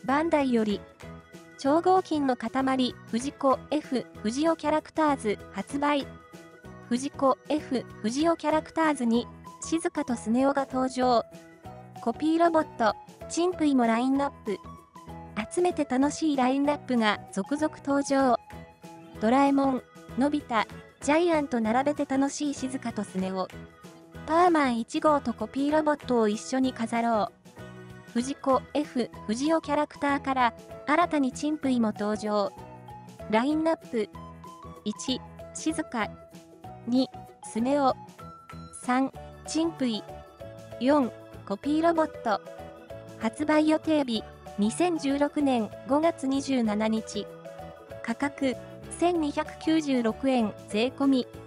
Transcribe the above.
バンダイより、超合金の塊、藤子 F 藤尾キャラクターズ発売。藤子 F 藤尾キャラクターズに、静香とスネ夫が登場。コピーロボット、チンプイもラインナップ。集めて楽しいラインナップが続々登場。ドラえもん、のび太、ジャイアンと並べて楽しい静香とスネ夫。パーマン1号とコピーロボットを一緒に飾ろう。藤子 F 藤尾キャラクターから新たにチンプイも登場。ラインナップ。1、静香。2、スネ夫。3、チンプイ。4、コピーロボット。発売予定日、2016年5月27日。価格、1296円税込み。